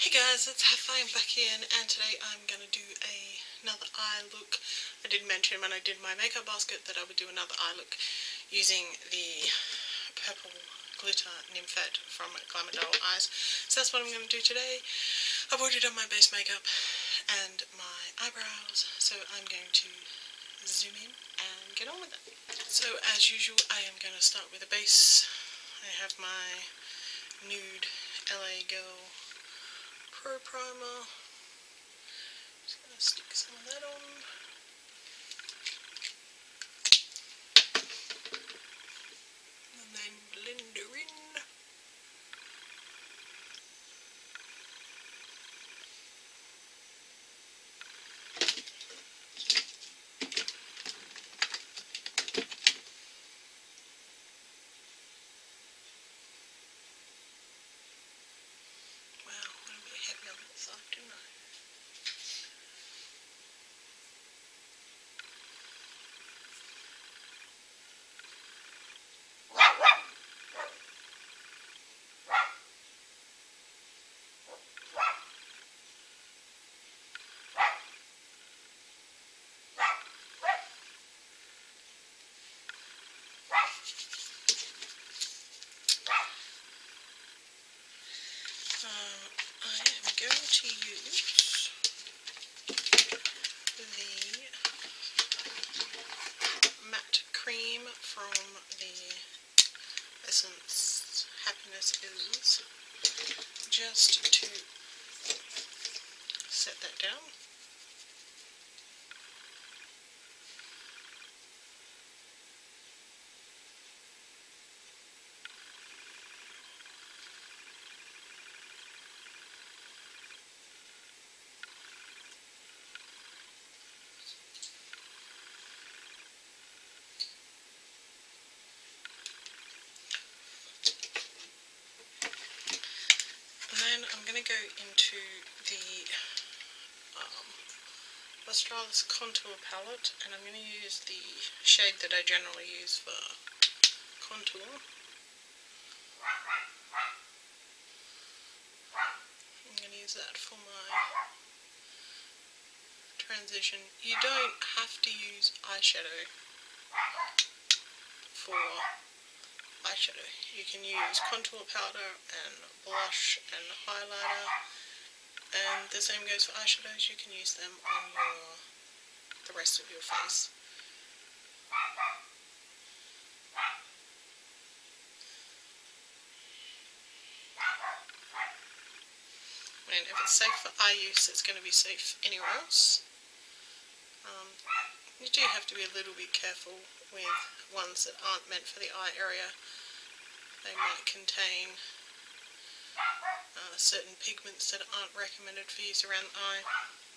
Hey guys, it's Haffina back in, and today I'm going to do another eye look. I did mention when I did my makeup basket that I would do another eye look using the purple glitter Nymphet from Glamour Doll Eyes. So that's what I'm going to do today. I've already done my base makeup and my eyebrows, so I'm going to zoom in and get on with it. So as usual, I am going to start with a base. I have my nude LA Girl Pro Primer. Just going to stick some of that on. And then blend her in. Wow, I'm a bit heavy on that side, didn't I? I am going to use the matte cream from the Essence Happiness Is, just to set that down. And then I'm going to go into the Australis Contour Palette, and I'm going to use the shade that I generally use for contour. I'm going to use that for my transition. You don't have to use eyeshadow for eyeshadow. You can use contour powder and blush and highlighter, and the same goes for eyeshadows. You can use them on the rest of your face. And if it's safe for eye use, it's going to be safe anywhere else. You do have to be a little bit careful with ones that aren't meant for the eye area. They might contain certain pigments that aren't recommended for use around the eye.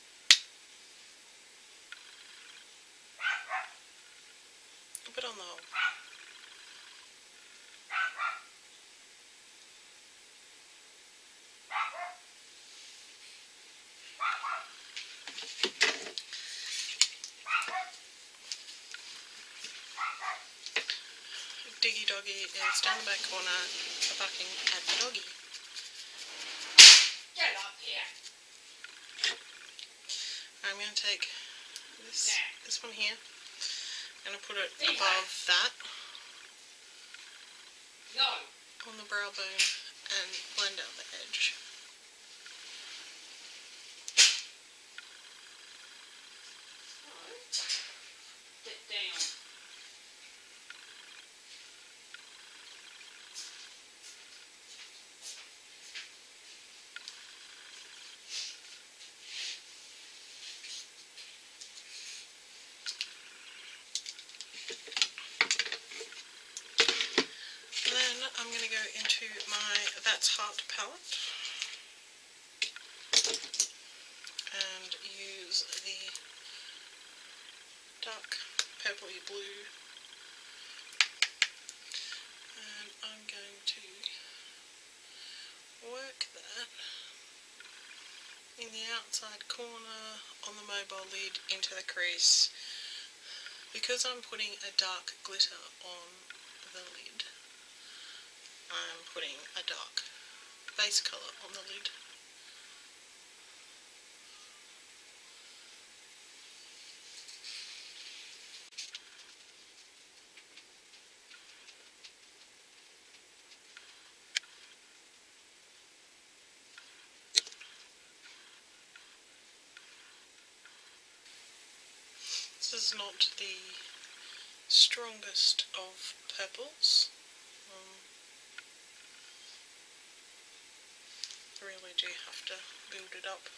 But on the whole, Diggy Doggy is down the back corner barking at the doggy. Get up here. I'm going to take this one here, and I'll put it above that on the brow bone and blend out the edge. Sit down. I'm going to go into my That's Heart palette and use the dark purpley blue, and I'm going to work that in the outside corner on the mobile lid into the crease. Because I'm putting a dark glitter on the lid, I'm putting a dark base colour on the lid. is not the strongest of purples. Really do have to build it up.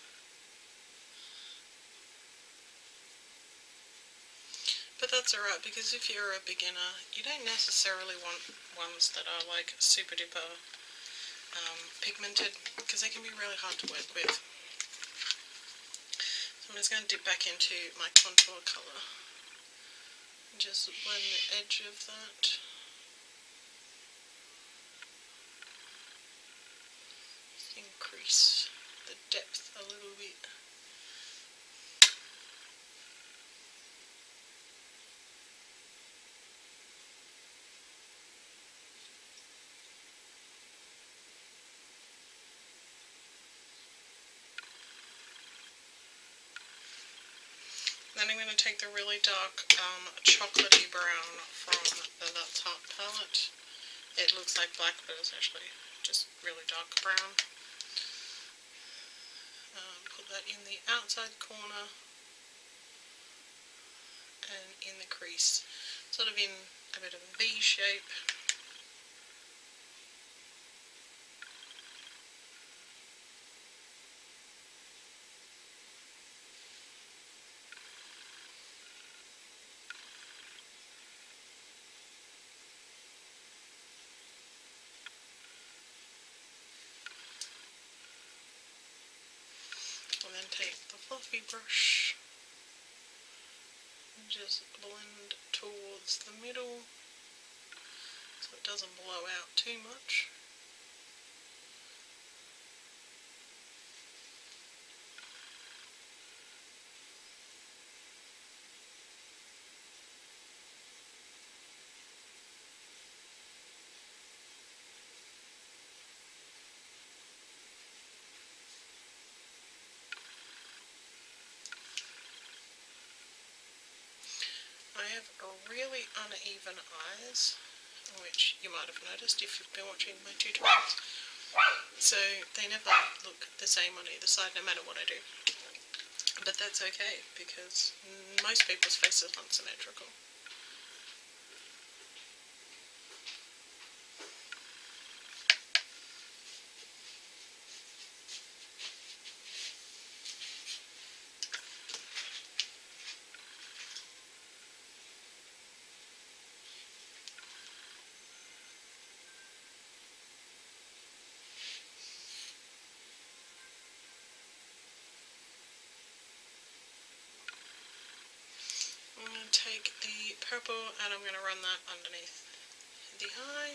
But that's alright, because if you're a beginner, you don't necessarily want ones that are like super duper pigmented, because they can be really hard to work with. So I'm just going to dip back into my contour colour and just blend the edge of that. Increase the depth a little bit. Then I'm going to take the really dark chocolatey brown from the Tarte palette. It looks like black, but it's actually just really dark brown. Put that in the outside corner and in the crease, sort of in a bit of a V shape. And then take the fluffy brush and just blend towards the middle so it doesn't blow out too much. I have really uneven eyes, which you might have noticed if you've been watching my tutorials. So they never look the same on either side, no matter what I do. But that's okay, because most people's faces aren't symmetrical. I'm going to take the purple and I'm going to run that underneath the eye.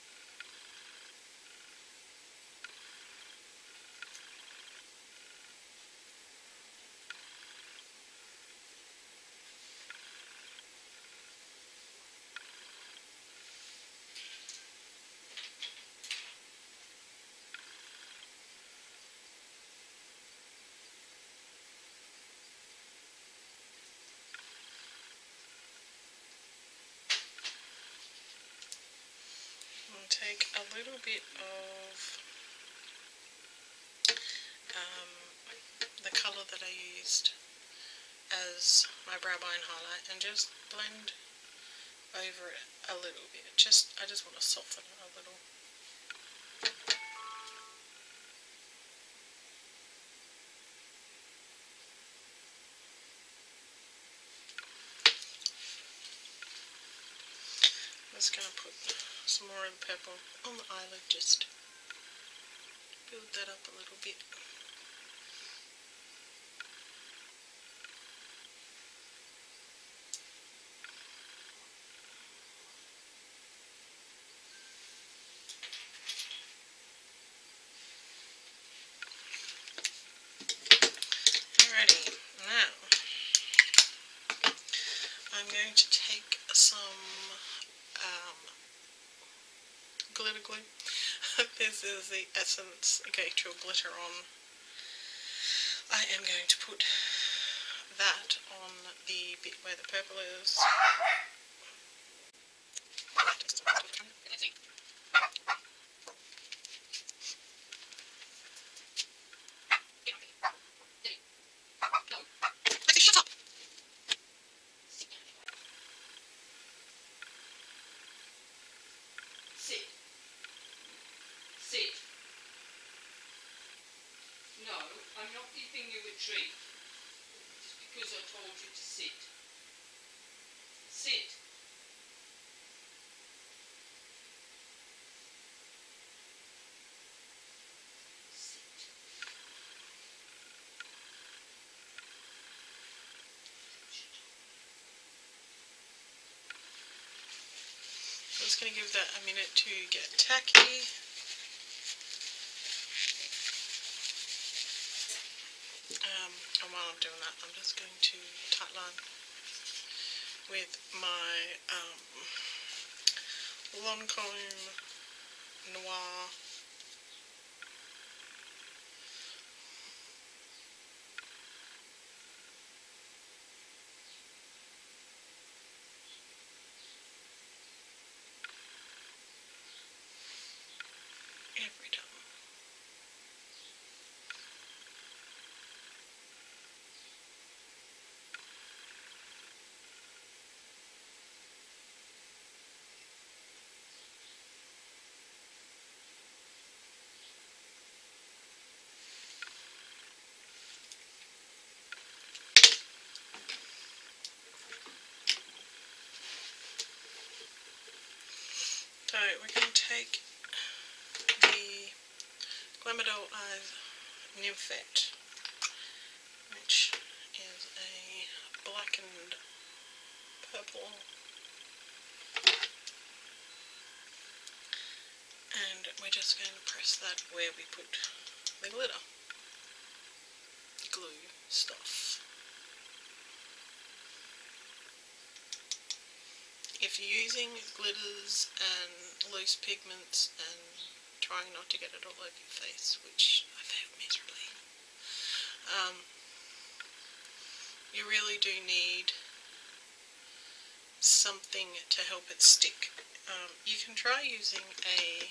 Take a little bit of the colour that I used as my brow bone highlight and just blend over it a little bit. I just want to soften it a little. I'm just going to put some more of the purple on the eyelid, just build that up a little bit. Alrighty, now I'm going to take some glitter glue. This is the Essence Actual Glitter On. I am going to put that on the bit where the purple is. Shut up! No, I'm not giving you a treat. Just because I told you to sit. Sit. I'm just going to give that a minute to get tacky. And while I'm doing that, I'm just going to tightline with my Lancome Noir every time. So we're going to take the Glamour Eyes Nymphette, which is a blackened purple, and we're just going to press that where we put the glitter glue stuff. If you're using glitters and loose pigments and trying not to get it all over your face, which I failed miserably, you really do need something to help it stick. You can try using a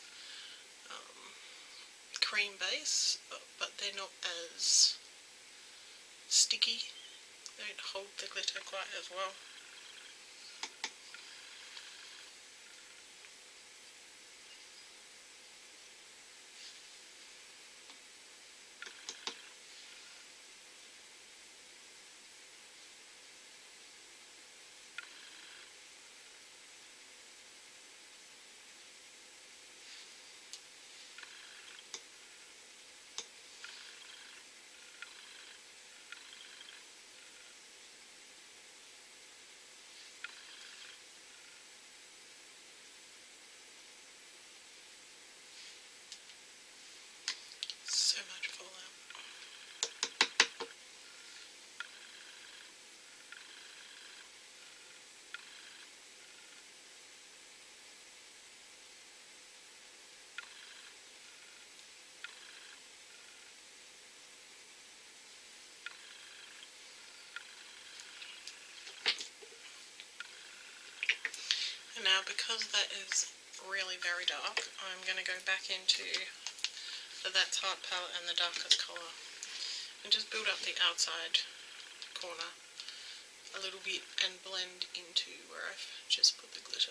cream base, but they're not as sticky. They don't hold the glitter quite as well. So much fallout. And now, because that is really very dark, I'm going to go back into the That's Heart palette and the darkest colour and just build up the outside corner a little bit and blend into where I've just put the glitter.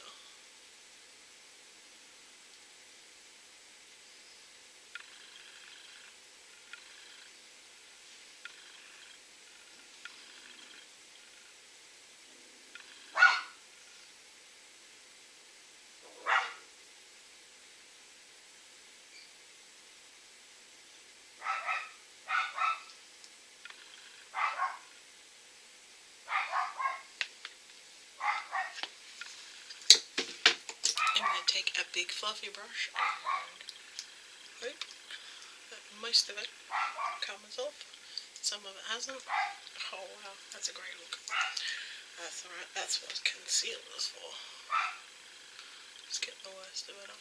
I'm going to take a big fluffy brush and hope that most of it comes off. Some of it hasn't. Oh wow, that's a great look. That's alright, that's what concealer's for. Just get the worst of it off.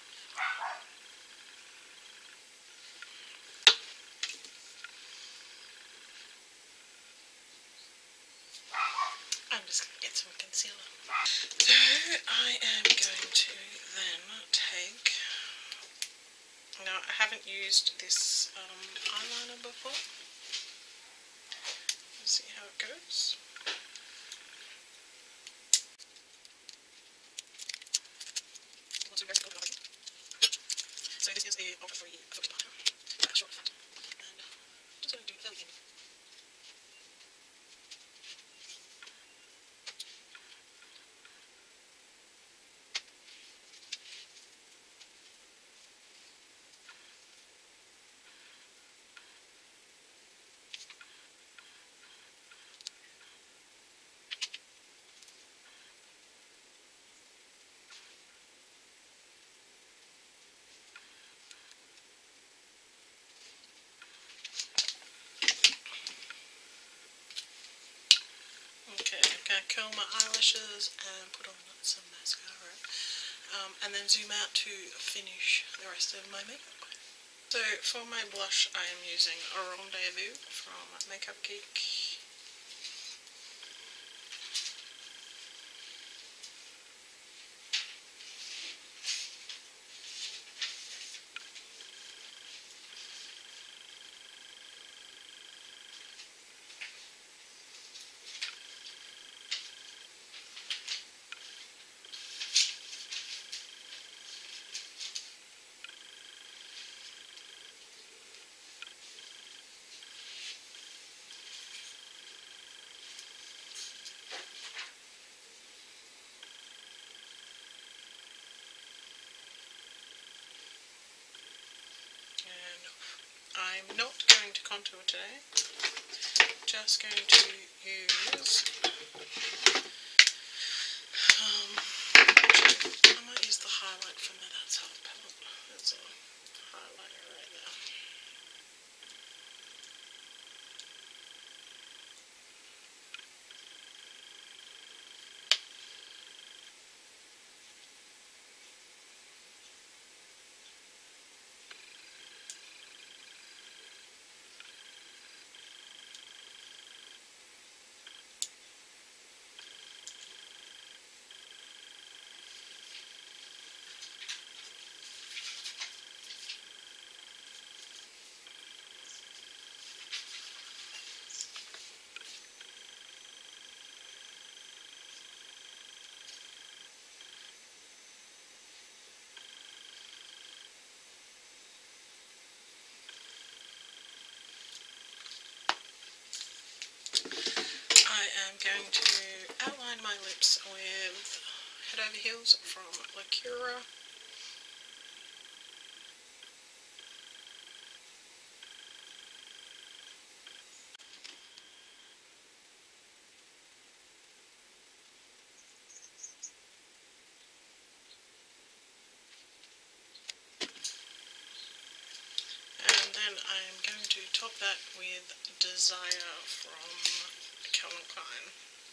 I'm just going to get some concealer. So I am going to then take, now I haven't used this eyeliner before. Let's see how it goes. So this is the Ultra Free Focus Powder, short fat, and gonna curl my eyelashes and put on some mascara, and then zoom out to finish the rest of my makeup. So for my blush, I am using a Rendezvous from Makeup Geek. I'm not going to contour today, just going to use, I might use the highlight from the That's Half palette. There's a highlighter right there. I am going to outline my lips with Head Over Heels from Lacura. And then I'm going to top that with Desire from Calvin Klein.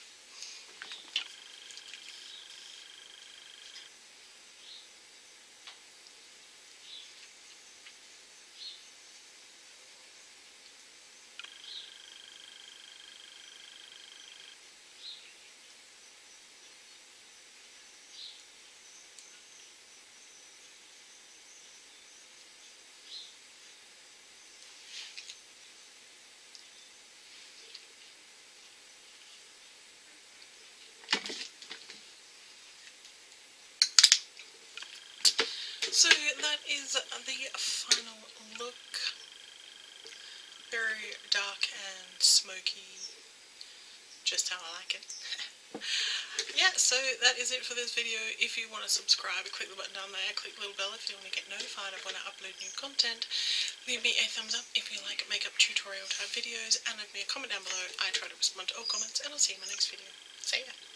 So that is the final look. Very dark and smoky, just how I like it. Yeah, so that is it for this video. If you want to subscribe, click the button down there, click the little bell if you want to get notified of when I upload new content. Leave me a thumbs up if you like makeup tutorial type videos, and leave me a comment down below. I try to respond to all comments, and I'll see you in my next video. See ya!